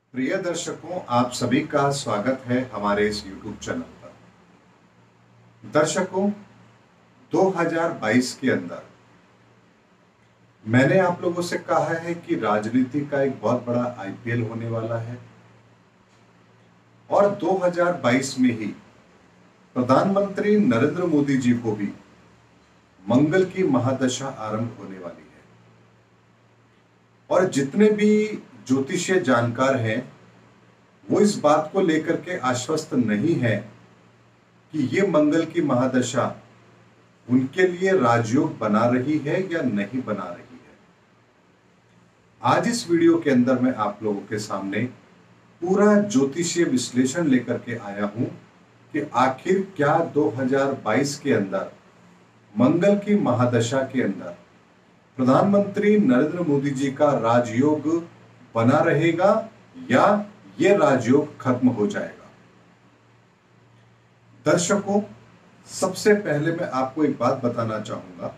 प्रिय दर्शकों, आप सभी का स्वागत है हमारे इस YouTube चैनल पर। दर्शकों, 2022 के अंदर मैंने आप लोगों से कहा है कि राजनीति का एक बहुत बड़ा IPL होने वाला है और 2022 में ही प्रधानमंत्री नरेंद्र मोदी जी को भी मंगल की महादशा आरंभ होने वाली है। और जितने भी ज्योतिषीय जानकार हैं वो इस बात को लेकर के आश्वस्त नहीं है कि ये मंगल की महादशा उनके लिए राजयोग बना रही है या नहीं बना रही है। आज इस वीडियो के अंदर मैं आप लोगों के सामने पूरा ज्योतिषीय विश्लेषण लेकर के आया हूं कि आखिर क्या 2022 के अंदर मंगल की महादशा के अंदर प्रधानमंत्री नरेंद्र मोदी जी का राजयोग बना रहेगा या ये राजयोग खत्म हो जाएगा। दर्शकों, सबसे पहले मैं आपको एक बात बताना चाहूंगा।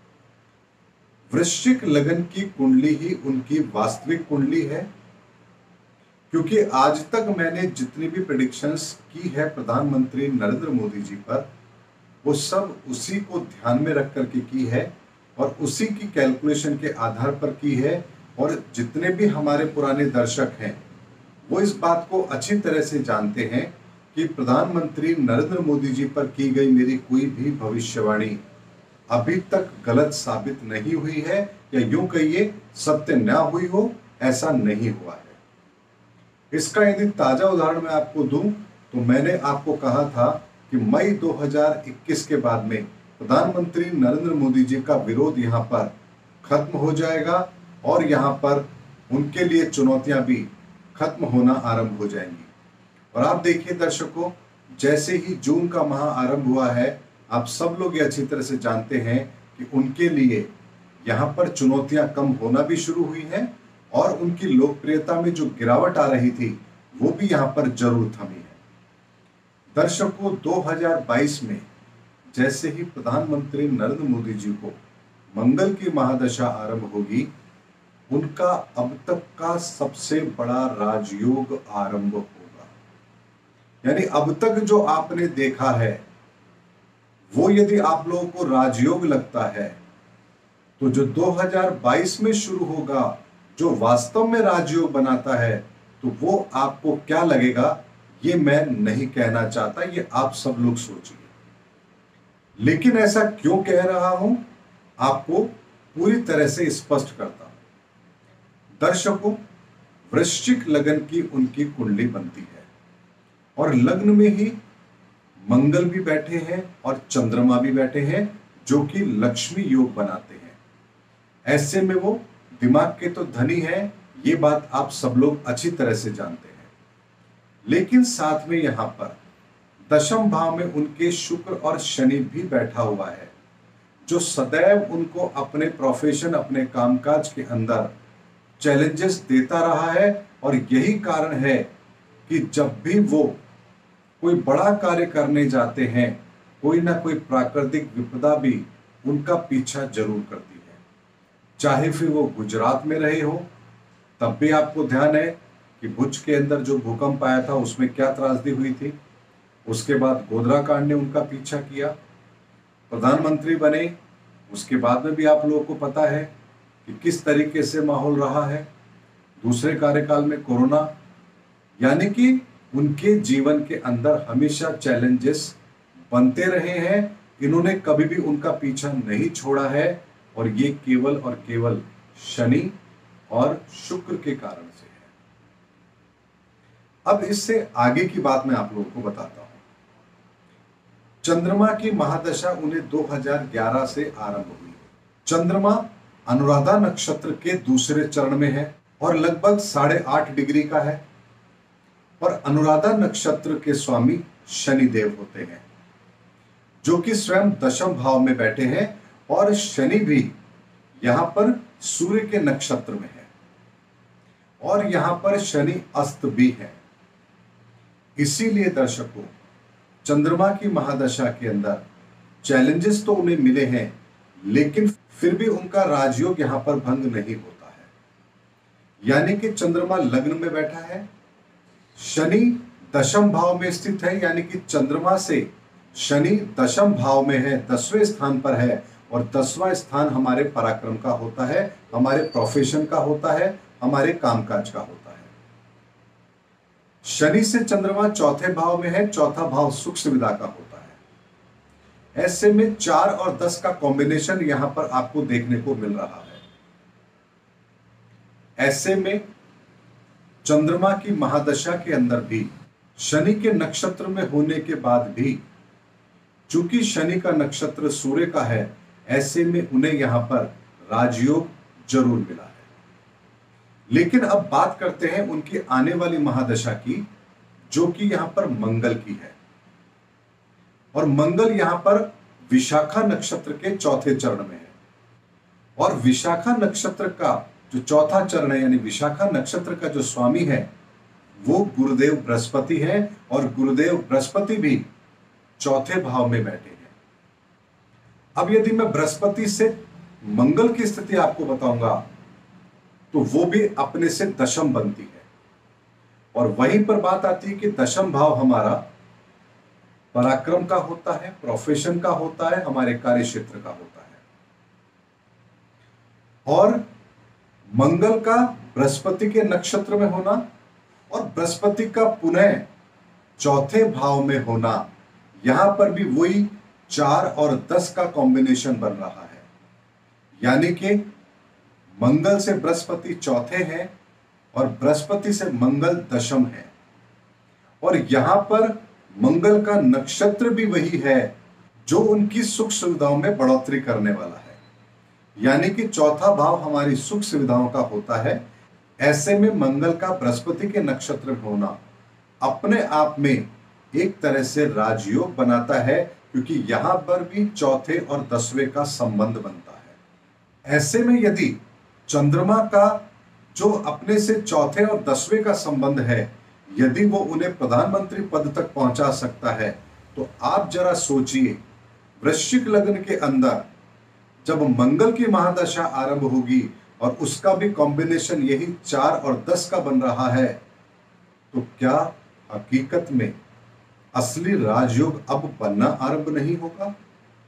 वृश्चिक लगन की कुंडली ही उनकी वास्तविक कुंडली है, क्योंकि आज तक मैंने जितनी भी प्रेडिक्शंस की है प्रधानमंत्री नरेंद्र मोदी जी पर, वो सब उसी को ध्यान में रख करके की है और उसी की कैलकुलेशन के आधार पर की है। और जितने भी हमारे पुराने दर्शक हैं वो इस बात को अच्छी तरह से जानते हैं कि प्रधानमंत्री नरेंद्र मोदी जी पर की गई मेरी कोई भी भविष्यवाणी अभी तक गलत साबित नहीं हुई है, या यूं कहिए सत्य न हुई हो, ऐसा नहीं हुआ है। इसका यदि ताजा उदाहरण मैं आपको दूं तो मैंने आपको कहा था कि मई 2021 के बाद में प्रधानमंत्री नरेंद्र मोदी जी का विरोध यहां पर खत्म हो जाएगा और यहां पर उनके लिए चुनौतियां भी खत्म होना आरंभ हो जाएंगी। और आप देखिए दर्शकों, जैसे ही जून का माह आरंभ हुआ है, आप सब लोग ये अच्छी तरह से जानते हैं कि उनके लिए यहां पर चुनौतियां कम होना भी शुरू हुई हैं और उनकी लोकप्रियता में जो गिरावट आ रही थी वो भी यहां पर जरूर थमी है। दर्शकों, 2022 में जैसे ही प्रधानमंत्री नरेंद्र मोदी जी को मंगल की महादशा आरंभ होगी, उनका अब तक का सबसे बड़ा राजयोग आरंभ होगा। यानी अब तक जो आपने देखा है वो यदि आप लोगों को राजयोग लगता है, तो जो 2022 में शुरू होगा, जो वास्तव में राजयोग बनाता है, तो वो आपको क्या लगेगा ये मैं नहीं कहना चाहता, ये आप सब लोग सोचिए। लेकिन ऐसा क्यों कह रहा हूं, आपको पूरी तरह से स्पष्ट करता हूं। दर्शकों, वृश्चिक लगन की उनकी कुंडली बनती है और लग्न में ही मंगल भी बैठे हैं और चंद्रमा भी बैठे हैं, जो कि लक्ष्मी योग बनाते हैं। ऐसे में वो दिमाग के तो धनी हैं, ये बात आप सब लोग अच्छी तरह से जानते हैं। लेकिन साथ में यहां पर दशम भाव में उनके शुक्र और शनि भी बैठा हुआ है, जो सदैव उनको अपने प्रोफेशन, अपने कामकाज के अंदर चैलेंजेस देता रहा है। और यही कारण है कि जब भी वो कोई बड़ा कार्य करने जाते हैं, कोई ना कोई प्राकृतिक विपदा भी उनका पीछा जरूर करती है। चाहे फिर वो गुजरात में रहे हो, तब भी आपको ध्यान है कि भुज के अंदर जो भूकंप आया था उसमें क्या त्रासदी हुई थी। उसके बाद गोधरा कांड ने उनका पीछा किया। प्रधानमंत्री बने, उसके बाद में भी आप लोगों को पता है कि किस तरीके से माहौल रहा है। दूसरे कार्यकाल में कोरोना, यानी कि उनके जीवन के अंदर हमेशा चैलेंजेस बनते रहे हैं। इन्होंने कभी भी उनका पीछा नहीं छोड़ा है और ये केवल और केवल शनि और शुक्र के कारण से है। अब इससे आगे की बात मैं आप लोगों को बताता हूं। चंद्रमा की महादशा उन्हें 2011 से आरंभ हुई। चंद्रमा अनुराधा नक्षत्र के दूसरे चरण में है और लगभग 8.5 डिग्री का है। और अनुराधा नक्षत्र के स्वामी शनिदेव होते हैं, जो कि स्वयं दशम भाव में बैठे हैं। और शनि भी यहां पर सूर्य के नक्षत्र में है और यहां पर शनि अस्त भी है। इसीलिए दर्शकों, चंद्रमा की महादशा के अंदर चैलेंजेस तो उन्हें मिले हैं, लेकिन फिर भी उनका राजयोग यहां पर भंग नहीं होता है। यानी कि चंद्रमा लग्न में बैठा है शनि दशम भाव में स्थित है, यानी कि चंद्रमा से शनि दशम भाव में है, 10वें स्थान पर है। और 10वां स्थान हमारे पराक्रम का होता है, हमारे प्रोफेशन का होता है, हमारे कामकाज का होता है। शनि से चंद्रमा चौथे भाव में है, चौथा भाव सुख सुविधा का होता है। ऐसे में 4 और 10 का कॉम्बिनेशन यहां पर आपको देखने को मिल रहा है। ऐसे में चंद्रमा की महादशा के अंदर भी शनि के नक्षत्र में होने के बाद भी, चूंकि शनि का नक्षत्र सूर्य का है, ऐसे में उन्हें यहां पर राजयोग जरूर मिला है। लेकिन अब बात करते हैं उनकी आने वाली महादशा की, जो कि यहां पर मंगल की है। और मंगल यहां पर विशाखा नक्षत्र के चौथे चरण में है। और विशाखा नक्षत्र का जो चौथा चरण है, यानी विशाखा नक्षत्र का जो स्वामी है, वो गुरुदेव बृहस्पति है। और गुरुदेव बृहस्पति भी चौथे भाव में बैठे हैं। अब यदि मैं बृहस्पति से मंगल की स्थिति आपको बताऊंगा, तो वो भी अपने से दशम बनती है। और वहीं पर बात आती है कि दशम भाव हमारा पराक्रम का होता है, प्रोफेशन का होता है, हमारे कार्य क्षेत्र का होता है। और मंगल का बृहस्पति के नक्षत्र में होना और बृहस्पति का पुनः चौथे भाव में होना, यहां पर भी वही 4 और 10 का कॉम्बिनेशन बन रहा है। यानी कि मंगल से बृहस्पति चौथे हैं और बृहस्पति से मंगल दशम है। और यहां पर मंगल का नक्षत्र भी वही है जो उनकी सुख सुविधाओं में बढ़ोतरी करने वाला है। यानी कि चौथा भाव हमारी सुख सुविधाओं का होता है। ऐसे में मंगल का बृहस्पति के नक्षत्र में होना अपने आप में एक तरह से राजयोग बनाता है, क्योंकि यहां पर भी चौथे और 10वें का संबंध बनता है। ऐसे में यदि चंद्रमा का जो अपने से चौथे और 10वें का संबंध है, यदि वो उन्हें प्रधानमंत्री पद तक पहुंचा सकता है, तो आप जरा सोचिए, वृश्चिक लग्न के अंदर जब मंगल की महादशा आरंभ होगी और उसका भी कॉम्बिनेशन यही 4 और 10 का बन रहा है, तो क्या हकीकत में असली राजयोग अब बनना आरंभ नहीं होगा?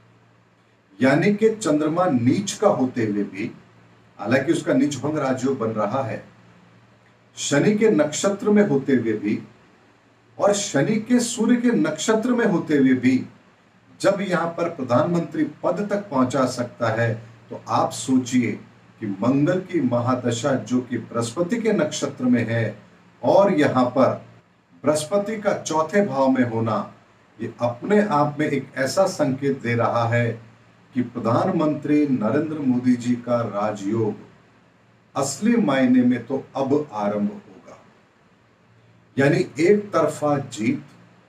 यानी कि चंद्रमा नीच का होते हुए भी, हालांकि उसका नीच भंग राजयोग बन रहा है, शनि के नक्षत्र में होते हुए भी और शनि के सूर्य के नक्षत्र में होते हुए भी जब यहां पर प्रधानमंत्री पद तक पहुंचा सकता है, तो आप सोचिए कि मंगल की महादशा जो कि बृहस्पति के नक्षत्र में है और यहां पर बृहस्पति का चौथे भाव में होना, ये अपने आप में एक ऐसा संकेत दे रहा है कि प्रधानमंत्री नरेंद्र मोदी जी का राजयोग असली मायने में तो अब आरंभ होगा। यानी एक तरफा जीत,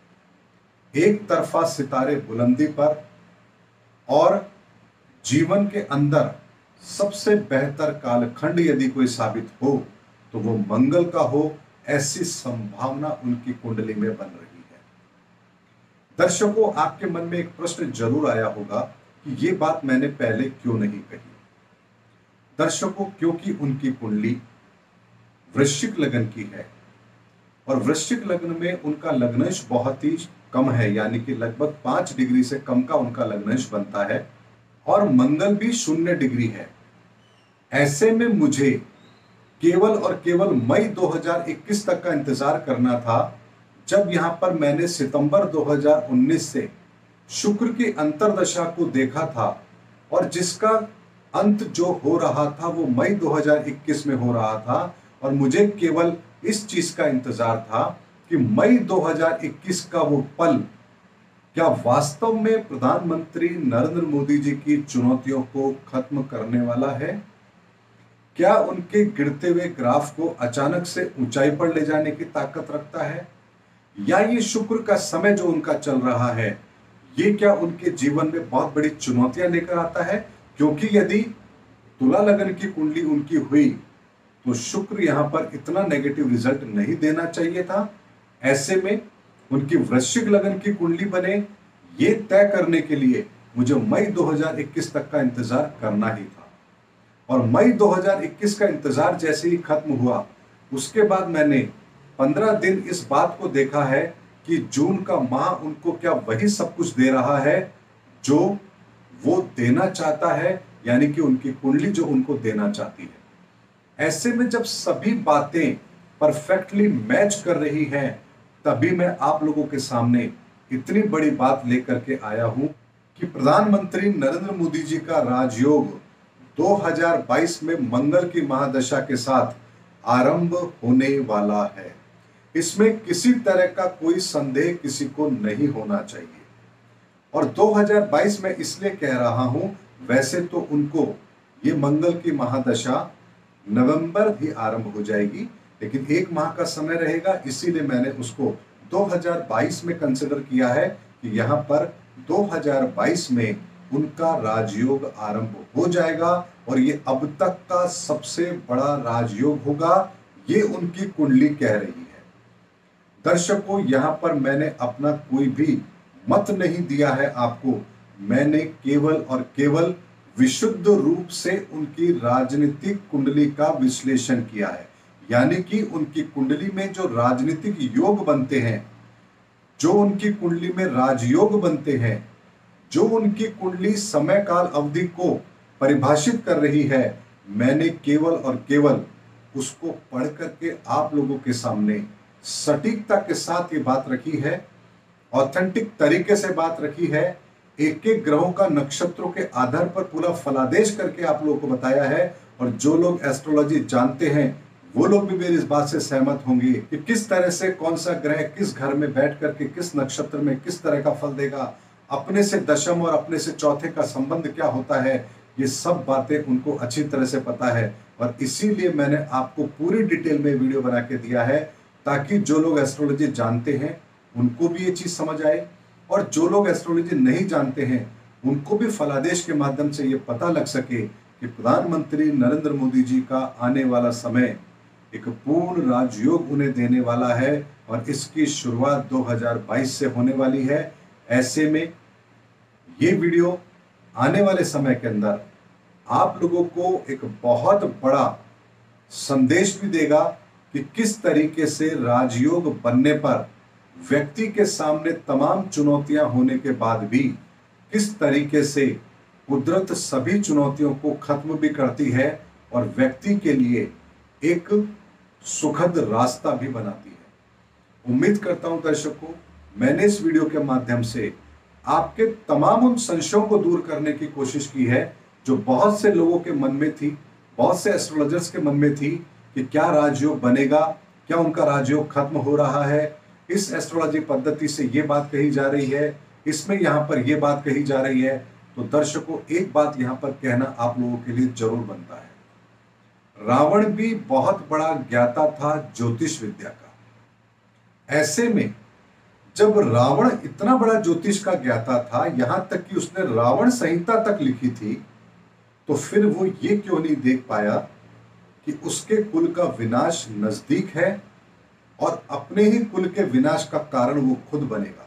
एक तरफा सितारे बुलंदी पर, और जीवन के अंदर सबसे बेहतर कालखंड यदि कोई साबित हो तो वो मंगल का हो, ऐसी संभावना उनकी कुंडली में बन रही है। दर्शकों, आपके मन में एक प्रश्न जरूर आया होगा कि ये बात मैंने पहले क्यों नहीं कही। दर्शकों, क्योंकि उनकी कुंडली वृश्चिक लग्न की है और वृश्चिक लग्न में उनका लग्नंश बहुत ही कम है, यानी कि लगभग 5 डिग्री से कम का उनका लग्नंश बनता है और मंगल भी 0 डिग्री है। ऐसे में मुझे केवल और केवल मई 2021 तक का इंतजार करना था, जब यहां पर मैंने सितंबर 2019 से शुक्र की अंतर्दशा को देखा था और जिसका अंत जो हो रहा था वो मई 2021 में हो रहा था। और मुझे केवल इस चीज का इंतजार था कि मई 2021 का वो पल क्या वास्तव में प्रधानमंत्री नरेंद्र मोदी जी की चुनौतियों को खत्म करने वाला है? क्या उनके गिरते हुए ग्राफ को अचानक से ऊंचाई पर ले जाने की ताकत रखता है? या ये शुक्र का समय जो उनका चल रहा है, ये क्या उनके जीवन में बहुत बड़ी चुनौतियां लेकर आता है? क्योंकि यदि तुला लगन की कुंडली उनकी हुई तो शुक्र यहां पर इतना नेगेटिव रिजल्ट नहीं देना चाहिए था। ऐसे में उनकी वृश्चिक लगन की कुंडली बने, ये तय करने के लिए मुझे मई 2021 तक का इंतजार करना ही था। और मई 2021 का इंतजार जैसे ही खत्म हुआ, उसके बाद मैंने 15 दिन इस बात को देखा है कि जून का माह उनको क्या वही सब कुछ दे रहा है जो वो देना चाहता है, यानी कि उनकी कुंडली जो उनको देना चाहती है। ऐसे में जब सभी बातें परफेक्टली मैच कर रही हैं, तभी मैं आप लोगों के सामने इतनी बड़ी बात लेकर के आया हूं कि प्रधानमंत्री नरेंद्र मोदी जी का राजयोग 2022 में मंगल की महादशा के साथ आरंभ होने वाला है। इसमें किसी तरह का कोई संदेह किसी को नहीं होना चाहिए। और 2022 में इसलिए कह रहा हूं, वैसे तो उनको ये मंगल की महादशा नवंबर ही आरंभ हो जाएगी, लेकिन एक माह का समय रहेगा, इसीलिए मैंने उसको 2022 में कंसिडर किया है कि यहां पर 2022 में उनका राजयोग आरंभ हो जाएगा और ये अब तक का सबसे बड़ा राजयोग होगा, ये उनकी कुंडली कह रही है। दर्शकों, यहां पर मैंने अपना कोई भी मत नहीं दिया है आपको, मैंने केवल और केवल विशुद्ध रूप से उनकी राजनीतिक कुंडली का विश्लेषण किया है। यानी कि उनकी कुंडली में जो राजनीतिक योग बनते हैं, जो उनकी कुंडली में राजयोग बनते हैं, जो उनकी कुंडली समय काल अवधि को परिभाषित कर रही है, मैंने केवल और केवल उसको पढ़ करके आप लोगों के सामने सटीकता के साथ ये बात रखी है, ऑथेंटिक तरीके से बात रखी है, एक एक ग्रहों का नक्षत्रों के आधार पर पूरा फलादेश करके आप लोगों को बताया है। और जो लोग एस्ट्रोलॉजी जानते हैं वो लोग भी मेरी इस बात से सहमत होंगे कि किस तरह से कौन सा ग्रह किस घर में बैठ करके किस नक्षत्र में किस तरह का फल देगा, अपने से दशम और अपने से चौथे का संबंध क्या होता है, ये सब बातें उनको अच्छी तरह से पता है। और इसीलिए मैंने आपको पूरी डिटेल में वीडियो बना के दिया है, ताकि जो लोग एस्ट्रोलॉजी जानते हैं उनको भी ये चीज समझ आए, और जो लोग एस्ट्रोलॉजी नहीं जानते हैं उनको भी फलादेश के माध्यम से ये पता लग सके कि प्रधानमंत्री नरेंद्र मोदी जी का आने वाला समय एक पूर्ण राजयोग उन्हें देने वाला है और इसकी शुरुआत 2022 से होने वाली है। ऐसे में ये वीडियो आने वाले समय के अंदर आप लोगों को एक बहुत बड़ा संदेश भी देगा कि किस तरीके से राजयोग बनने पर व्यक्ति के सामने तमाम चुनौतियां होने के बाद भी किस तरीके से कुदरत सभी चुनौतियों को खत्म भी करती है और व्यक्ति के लिए एक सुखद रास्ता भी बनाती है। उम्मीद करता हूं दर्शकों, मैंने इस वीडियो के माध्यम से आपके तमाम उन संशयों को दूर करने की कोशिश की है जो बहुत से लोगों के मन में थी, बहुत से एस्ट्रोलॉजर्स के मन में थी कि क्या राजयोग बनेगा, क्या उनका राजयोग खत्म हो रहा है, इस एस्ट्रोलॉजी पद्धति से ये बात कही जा रही है, इसमें यहां पर ये बात कही जा रही है। तो दर्शकों, एक बात यहां पर कहना आप लोगों के लिए जरूर बनता है, रावण भी बहुत बड़ा ज्ञाता था ज्योतिष विद्या का। ऐसे में जब रावण इतना बड़ा ज्योतिष का ज्ञाता था, यहां तक कि उसने रावण संहिता तक लिखी थी, तो फिर वो ये क्यों नहीं देख पाया कि उसके कुल का विनाश नजदीक है और अपने ही कुल के विनाश का कारण वो खुद बनेगा।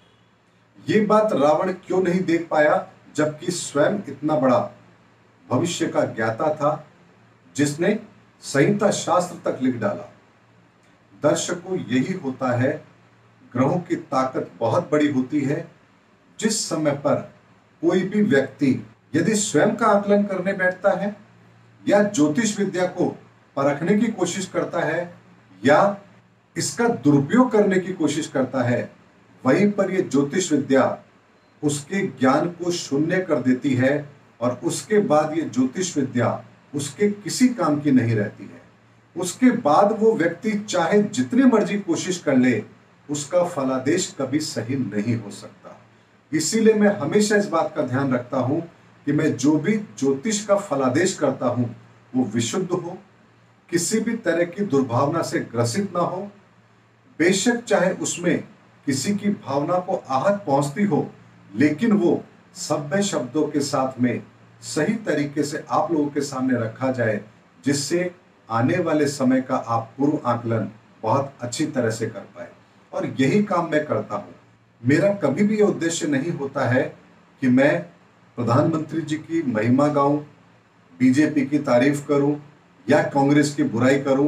ये बात रावण क्यों नहीं देख पाया, जबकि स्वयं इतना बड़ा भविष्य का ज्ञाता था जिसने संहिता शास्त्र तक लिख डाला। दर्शकों, यही होता है, ग्रहों की ताकत बहुत बड़ी होती है। जिस समय पर कोई भी व्यक्ति यदि स्वयं का आकलन करने बैठता है या ज्योतिष विद्या को परखने की कोशिश करता है या इसका दुरुपयोग करने की कोशिश करता है, वहीं पर यह ज्योतिष विद्या उसके ज्ञान को शून्य कर देती है और उसके बाद ये ज्योतिष विद्या उसके किसी काम की नहीं रहती है। उसके बाद वो व्यक्ति चाहे जितनी मर्जी कोशिश कर ले, उसका फलादेश कभी सही नहीं हो सकता। इसीलिए मैं हमेशा इस बात का ध्यान रखता हूं कि मैं जो भी ज्योतिष का फलादेश करता हूं वो विशुद्ध हो, किसी भी तरह की दुर्भावना से ग्रसित ना हो। बेशक चाहे उसमें किसी की भावना को आहत पहुंचती हो, लेकिन वो सभ्य शब्दों के साथ में सही तरीके से आप लोगों के सामने रखा जाए, जिससे आने वाले समय का आप पूर्व आकलन बहुत अच्छी तरह से कर पाए। और यही काम मैं करता हूं। मेरा कभी भी ये उद्देश्य नहीं होता है कि मैं प्रधानमंत्री जी की महिमा गाऊं, बीजेपी की तारीफ करूं या कांग्रेस की बुराई करूं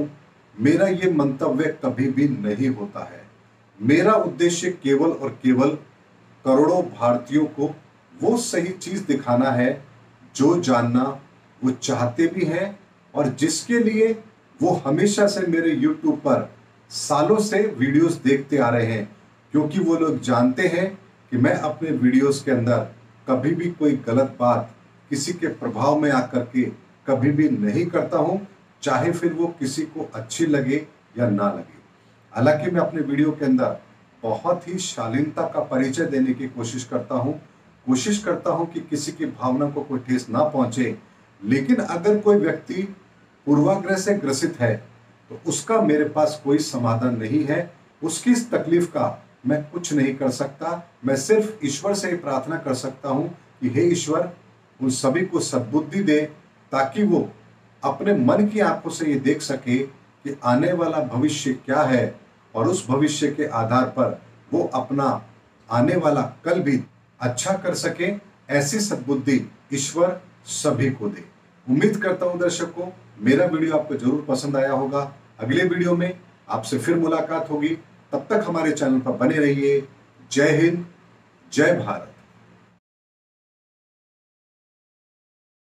मेरा ये मंतव्य कभी भी नहीं होता है। मेरा उद्देश्य केवल और केवल करोड़ों भारतीयों को वो सही चीज दिखाना है जो जानना वो चाहते भी हैं और जिसके लिए वो हमेशा से मेरे YouTube पर सालों से वीडियोस देखते आ रहे हैं, क्योंकि वो लोग जानते हैं कि मैं अपने वीडियोस के अंदर कभी भी कोई गलत बात किसी के प्रभाव में आकर के कभी भी नहीं करता हूं, चाहे फिर वो किसी को अच्छी लगे या ना लगे। हालांकि मैं अपने वीडियो के अंदर बहुत ही शालीनता का परिचय देने की कोशिश करता हूं कि किसी की भावना को कोई ठेस ना पहुंचे। लेकिन अगर कोई व्यक्ति पूर्वाग्रह से ग्रसित है तो उसका मेरे पास कोई समाधान नहीं है। उसकी इस तकलीफ का मैं कुछ नहीं कर सकता। मैं सिर्फ ईश्वर से ही प्रार्थना कर सकता हूं कि हे ईश्वर, उन सभी को सद्बुद्धि दे ताकि वो अपने मन की आंखों से ये देख सके कि आने वाला भविष्य क्या है और उस भविष्य के आधार पर वो अपना आने वाला कल भी अच्छा कर सके। ऐसी सद्बुद्धि ईश्वर सभी को दे। उम्मीद करता हूं दर्शकों, मेरा वीडियो आपको जरूर पसंद आया होगा। अगले वीडियो में आपसे फिर मुलाकात होगी। तब तक हमारे चैनल पर बने रहिए। जय हिंद, जय भारत।